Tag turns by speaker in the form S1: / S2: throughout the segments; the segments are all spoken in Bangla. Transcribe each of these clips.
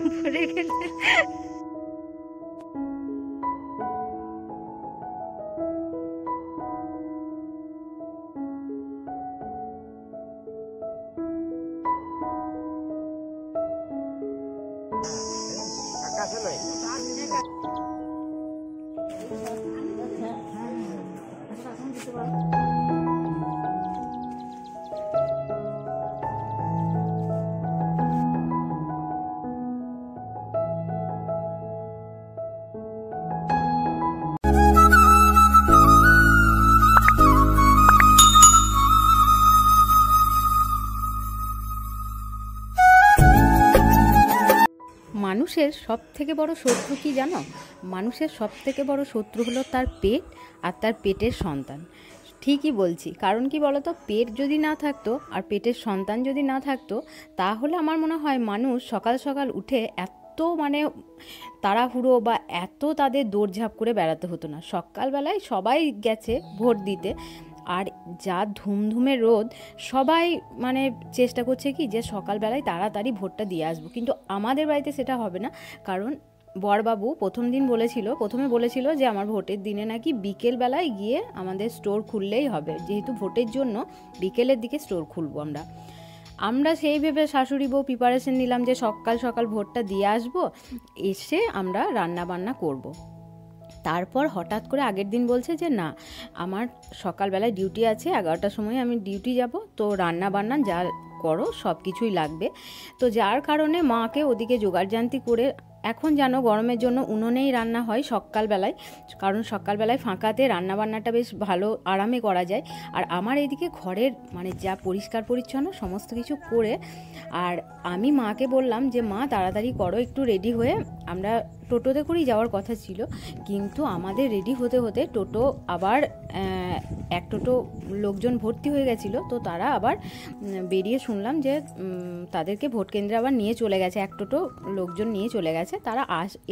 S1: রেখেছে। মানুষের সব থেকে বড় শত্রু কি জানো? মানুষের সব থেকে বড় শত্রু হলো তার পেট আর তার পেটের সন্তান। ঠিকই বলছি, কারণ কি বলতো, পেট যদি না থাকতো আর পেটের সন্তান যদি না থাকতো, তাহলে আমার মনে হয় মানুষ সকাল সকাল উঠে এত তাড়াহুড়ো বা এত তাদের দৌড়ঝাঁপ করে বেড়াতে হতো না। সকালবেলায় সবাই গেছে ভোট দিতে, আর যা ধুমধুমে রোদ, সবাই চেষ্টা করছে কি যে সকালবেলায় তাড়াতাড়ি ভোটটা দিয়ে আসবো। কিন্তু আমাদের বাড়িতে সেটা হবে না, কারণ বরবাবু প্রথমে বলেছিল যে আমার ভোটের দিনে নাকি বিকেলবেলায় গিয়ে আমাদের স্টোর খুললেই হবে, যেহেতু ভোটের জন্য বিকেলের দিকে স্টোর খুলবো আমরা সেই ভেবে শাশুড়ি বউ প্রিপারেশন নিলাম যে সকাল সকাল ভোটটা দিয়ে আসবো, এসে আমরা রান্না বান্না করব। তারপর হঠাৎ করে আগের দিন বলছে যে না, আমার সকালবেলায় ডিউটি আছে, 11টার সময় আমি ডিউটি যাব, তো রান্না বান্না যা করো সব কিছুই লাগবে। তো যার কারণে মাকে ওদিকে জোগাড়জান্তি করে, এখন জানো গরমের জন্য উনুনেই রান্না হয় সকালবেলায়, কারণ সকালবেলায় ফাঁকাতে রান্নাবান্নাটা বেশ ভালো আরামে করা যায়। আর আমার এদিকে ঘরের যা পরিষ্কার পরিচ্ছন্ন সমস্ত কিছু করে, আর আমি মাকে বললাম যে মা তাড়াতাড়ি করো, একটু রেডি হয়ে, আমরা টোটোতে করেই যাওয়ার কথা ছিল, কিন্তু আমাদের রেডি হতে হতে টোটো আবার এক টোটো লোকজন ভর্তি হয়ে গেছিলো, তো তারা আবার বেরিয়ে শুনলাম যে তাদেরকে ভোট কেন্দ্রে আবার নিয়ে চলে গেছে, এক টোটো লোকজন নিয়ে চলে গেছে। তারা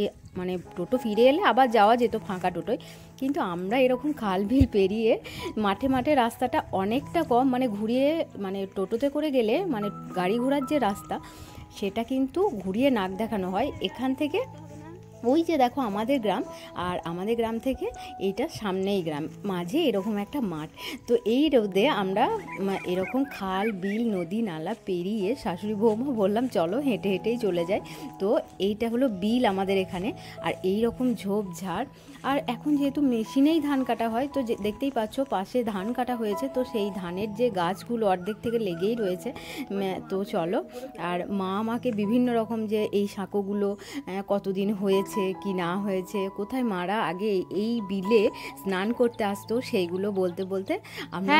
S1: টোটো ফিরে এলে আবার যাওয়া যেত ফাঁকা টোটোয়, কিন্তু আমরা এরকম খাল বিল পেরিয়ে মাঠে মাঠে রাস্তাটা অনেকটা কম, ঘুরিয়ে টোটোতে করে গেলে গাড়ি ঘোড়ার যে রাস্তা সেটা কিন্তু ঘুরিয়ে নাক দেখানো হয়। এখান থেকে ওই যে দেখো আমাদের গ্রাম, আর আমাদের গ্রাম থেকে এইটা সামনেই গ্রাম, মাঝে এরকম একটা মাঠ। তো এই রোদে আমরা এরকম খাল বিল নদী নালা পেরিয়ে শাশুড়ি বৌমা বললাম চলো হেঁটে হেঁটেই চলে যাই। তো এইটা হলো বিল আমাদের এখানে, আর এই রকম ঝোপঝাড়। আর এখন যেহেতু মেশিনেই ধান কাটা হয়, তো দেখতেই পাচ্ছ পাশে ধান কাটা হয়েছে, তো সেই ধানের যে গাছগুলো অর্ধেক থেকে লেগেই রয়েছে। তো চলো, আর মা আমাকে বিভিন্ন রকম যে এই সাঁকোগুলো কতদিন হয়েছে কি না হয়েছে, কোথায় মারা আগে এই বিলে স্নান করতে আসতো, সেইগুলো বলতে বলতে আমরা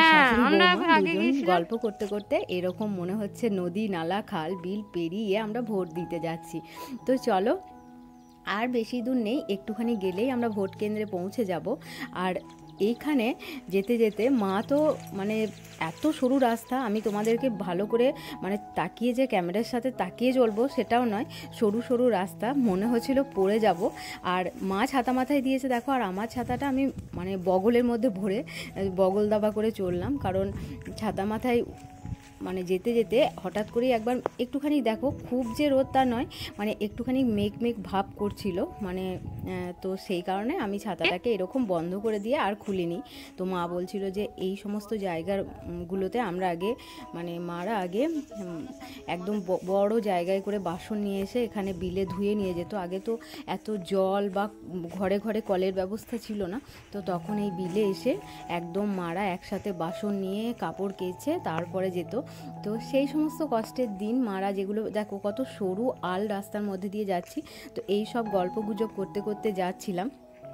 S1: দুজন গল্প করতে করতে এরকম মনে হচ্ছে নদী নালা খাল বিল পেরিয়ে আমরা ভোট দিতে যাচ্ছি। তো চলো, আর বেশি দূর নেই, একটুখানি গেলেই আমরা ভোট কেন্দ্রে পৌঁছে যাব। আর এইখানে যেতে যেতে মা তো এত সরু রাস্তা, আমি তোমাদেরকে ভালো করে তাকিয়ে যে ক্যামেরার সাথে তাকিয়ে চলবো সেটাও নয়, সরু সরু রাস্তা, মনে হচ্ছিল পড়ে যাব। আর মা ছাতা মাথায় দিয়েছে দেখো, আর আমার ছাতাটা আমি বগলের মধ্যে ভরে বগল দাবা করে চললাম, কারণ ছাতা মাথায় যেতে যেতে হঠাৎ করেই একবার একটুখানি দেখো, খুব যে রোদ তা নয়, একটুখানি মেঘ মেঘ ভাব করছিল, তো সেই কারণে আমি ছাতাটাকে এরকম বন্ধ করে দিয়ে আর খুলিনি। তো মা বলছিল যে এই সমস্ত জায়গাগুলোতে আমরা আগে মারা আগে একদম বড় জায়গায় করে বাসন নিয়ে এসে এখানে বিলে ধুয়ে নিয়ে যেত। আগে তো এত জল বা ঘরে ঘরে কলের ব্যবস্থা ছিল না, তো তখন এই বিলে এসে একদম মারা একসাথে বাসন নিয়ে কাপড় কেচে তারপরে যেত। তো সেই সমস্ত কষ্টের দিন মারা, যেগুলো দেখো কত সরু আল রাস্তার মধ্যে দিয়ে যাচ্ছি, তো এই সব গল্পগুজব করতে করতে যাচ্ছিলাম।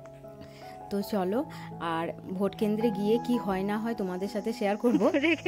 S1: তো চলো, আর ভোট কেন্দ্রে গিয়ে কি হয় না হয় তোমাদের সাথে শেয়ার করবো।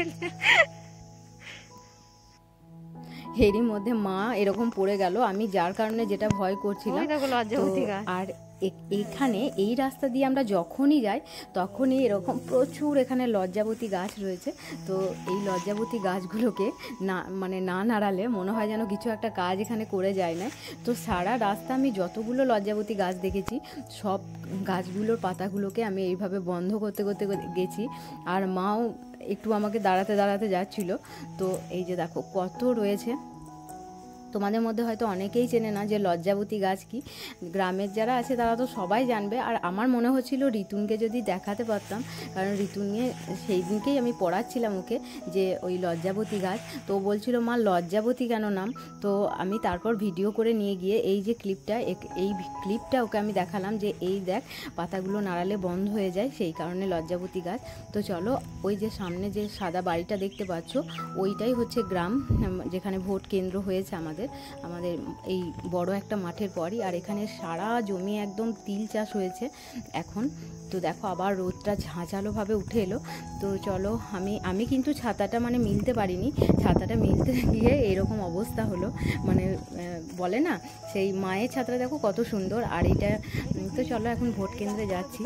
S1: এরই মধ্যে মা এরকম পড়ে গেল, আমি যার কারণে যেটা ভয় করছিলাম। আর এখানে এই রাস্তা দিয়ে আমরা যখনই যাই তখনই এরকম প্রচুর এখানে লজ্জাবতী গাছ রয়েছে। তো এই লজ্জাবতী গাছগুলোকে না নাড়ালে মনে হয় যেন কিছু একটা কাজ এখানে করে যায় না। তো সারা রাস্তা আমি যতগুলো লজ্জাবতী গাছ দেখেছি, সব গাছগুলোর পাতাগুলোকে আমি এইভাবে বন্ধ করতে করতে গেছি, আর মাও একটু আমাকে দাঁড়াতে দাঁড়াতে যাচ্ছিল। তো এই যে দেখো কত রয়েছে। তোমাদের মধ্যে হয়তো অনেকেই চেনে না যে লজ্জাবতী গাছ কি। গ্রামের যারা আছে তারা তো সবাই জানবে। আর আমার মনে হচ্ছিল রিতুনকে যদি দেখাতে পারতাম, কারণ রিতুনকে সেই দিনকেই আমি পড়াচ্ছিলাম ওকে যে ওই লজ্জাবতী গাছ, তো বলছিল মা লজ্জাবতী কেন নাম। তো আমি তারপর ভিডিও করে নিয়ে গিয়ে এই যে ক্লিপটা, এই ক্লিপটা ওকে আমি দেখালাম যে এই দেখ পাতাগুলো নাড়ালে বন্ধ হয়ে যায়, সেই কারণে লজ্জাবতী গাছ। তো চলো, ওই যে সামনে যে সাদা বাড়িটা দেখতে পাচ্ছ ওইটাই হচ্ছে গ্রাম, যেখানে ভোট কেন্দ্র হয়েছে আমাদের এই বড় একটা মাঠের পরই। আর এখানে সারা জমি একদম তিল চাষ হয়েছে এখন। তো দেখো আবার রোদটা ঝাঁঝালোভাবে উঠে এলো। তো চলো, আমি কিন্তু ছাতাটা মানে মিলতে পারিনি, ছাতাটা মিলতে গিয়ে এরকম অবস্থা হলো। মানে বলে না সেই মায়ের ছাতাটা দেখো কত সুন্দর। আর এটা তো চলো এখন ভোট কেন্দ্রে যাচ্ছি।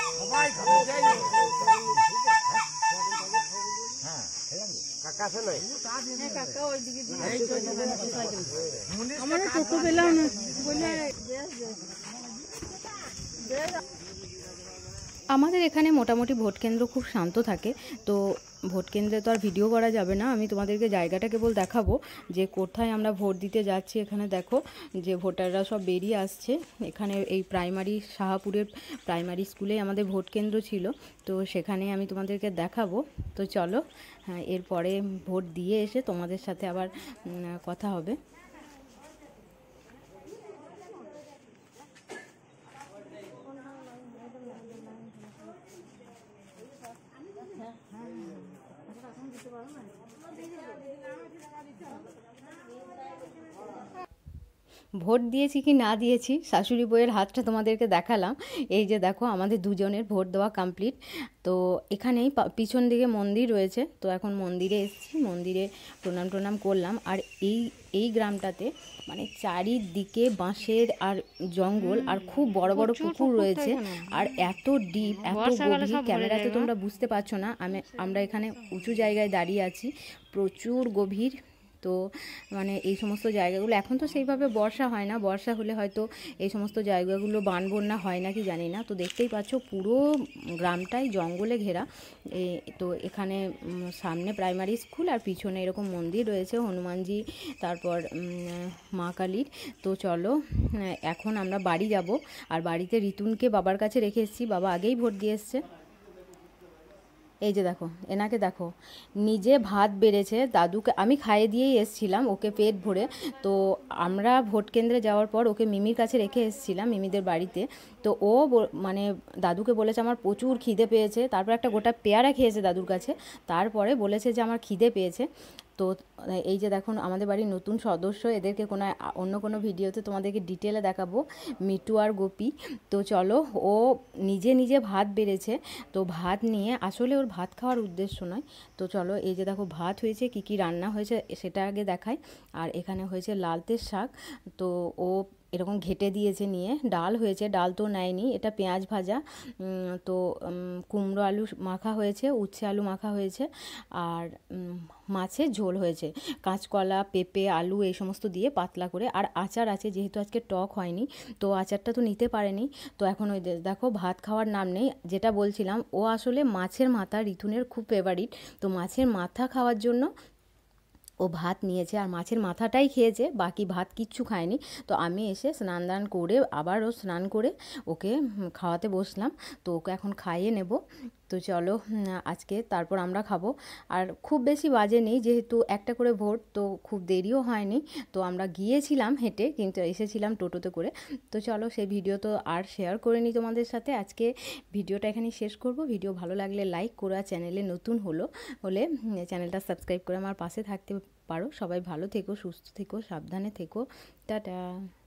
S1: আমাদের এখানে মোটামুটি ভোট কেন্দ্র খুব শান্ত থাকে। তো ভোট কেন্দ্রে তো আর ভিডিও করা যাবে না, আমি তোমাদেরকে জায়গাটা কেবল দেখাবো যে কোথায় আমরা ভোট দিতে যাচ্ছি। এখানে দেখো যে ভোটাররা সব বেরিয়ে আসছে। এখানে এই শাহাপুরের প্রাইমারি স্কুলে আমাদের ভোট কেন্দ্র ছিল, তো সেখানে আমি তোমাদেরকে দেখাবো। তো চলো, এরপরে ভোট দিয়ে এসে তোমাদের সাথে আবার কথা হবে। ভোট দিয়েছি কি না দিয়েছি শাশুড়ি বউয়ের হাতটা তোমাদেরকে দেখালাম। এই যে দেখো আমাদের দুজনের ভোট দেওয়া কমপ্লিট। তো এখানেই পিছন দিকে মন্দির রয়েছে, তো এখন মন্দিরে এসেছি, মন্দিরে প্রণাম করলাম। আর এই গ্রামটাতে মানে চারিদিকে বাঁশের আর জঙ্গল আর খুব বড় বড় পুকুর রয়েছে। আর এত ডিপ, এত গভীর, ক্যামেরাতে তোমরা বুঝতে পারছো না। আমরা এখানে উঁচু জায়গায় দাঁড়িয়ে আছি, প্রচুর গভীর। তো মানে এই সমস্ত জায়গাগুলো এখন তো সেইভাবে বর্ষা হয় না, বর্ষা হলে হয়তো এই সমস্ত জায়গাগুলো বান বন্যা হয় নাকি জানি না। তো দেখতেই পাচ্ছ পুরো গ্রামটাই জঙ্গলে ঘেরা। তো এখানে সামনে প্রাইমারি স্কুল আর পিছনে এরকম মন্দির রয়েছে হনুমানজি, তারপর মা কালীর। তো চলো এখন আমরা বাড়ি যাব। আর বাড়িতে রিতুনকে বাবার কাছে রেখে এসেছি, বাবা আগেই ভোট দিয়ে এসছে। এই যে দেখো এনাকে দেখো, নিজে ভাত বেড়েছে, দাদুকে আমি খাইয়ে দিয়েই এসছিলাম ওকে পেট ভরে। তো আমরা ভোট কেন্দ্রে যাওয়ার পর ওকে মিমির কাছে রেখে এসছিলাম, মিমিদের বাড়িতে। তো ও মানে দাদুকে বলেছে আমার প্রচুর খিদে পেয়েছে, তারপর একটা গোটা পেয়ারা খেয়েছে দাদুর কাছে, তারপরে বলেছে যে আমার খিদে পেয়েছে। তো এই যে দেখুন আমাদের বাড়ির নতুন সদস্য, এদেরকে অন্য কোনো ভিডিওতে তোমাদেরকে ডিটেলে দেখাবো, মিটু আর গোপী। তো চলো, ও নিজে ভাত বেড়েছে, তো ভাত নিয়ে, আসলে ওর ভাত খাওয়ার উদ্দেশ্য নয়। তো চলো এই যে দেখো ভাত হয়েছে, কি রান্না হয়েছে সেটা আগে দেখাই। আর এখানে হয়েছে লালতের শাক, তো ও এরকম ঘেটে দিয়েছে নিয়ে। ডাল হয়েছে, ডাল তো নেয়নি, এটা পেঁয়াজ ভাজা। তো কুমড়ো আলু মাখা হয়েছে, উচ্ছে আলু মাখা হয়েছে, আর মাছের ঝোল হয়েছে, কাঁচকলা পেঁপে আলু এই সমস্ত দিয়ে পাতলা করে। আর আচার আছে, যেহেতু আজকে টক হয়নি তো আচারটা তো নিতে পারেনি। তো এখন ওই দেখো ভাত খাওয়ার নাম নেই। যেটা বলছিলাম, ও আসলে মাছের মাথা রিতুনের খুব ফেভারিট, তো মাছের মাথা খাওয়ার জন্য ও ভাত নিয়েছে, আর মাছের মাথাটাই খেয়েছে, বাকি ভাত কিচ্ছু খায়নি। তো আমি এসে স্নান দান করে আবারও স্নান করে ওকে খাওয়াতে বসলাম। তো ওকে এখন খাইয়ে নেব। তো চলো আজকে তারপর আমরা খাবো। আর খুব বেশি বাজে নেই, যেহেতু একটা করে ভোট, তো খুব দেরিও হয়নি। তো আমরা গিয়েছিলাম হেঁটে, কিন্তু এসেছিলাম টোটোতে করে। তো চলো সেই ভিডিও তো আর শেয়ার করে নিই তোমাদের সাথে। আজকে ভিডিওটা এখানেই শেষ করব। ভিডিও ভালো লাগলে লাইক করো, আর চ্যানেলে নতুন হলে চ্যানেলটা সাবস্ক্রাইব করে আমার পাশে থাকতে পারো। সবাই ভালো থেকো, সুস্থ থেকো, সাবধানে থেকো, টাটা।